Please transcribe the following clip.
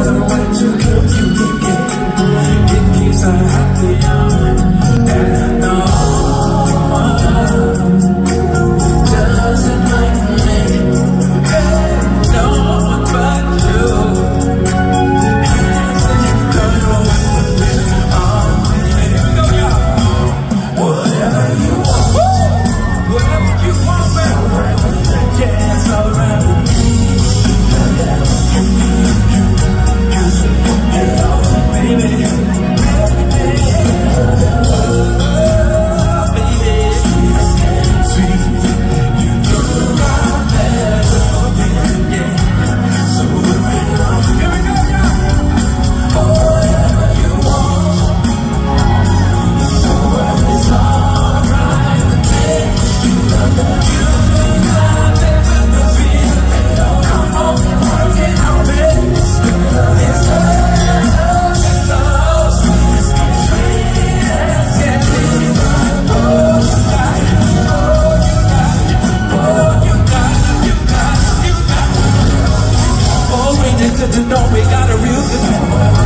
matter what you cook, you can get. It keeps her happy young. And I know doesn't like me. Hey, no one but you. And so you go with me. Here we go, y'all. Whatever you want. Whatever you want, baby. Yeah, it's alright with me. To know we got a real good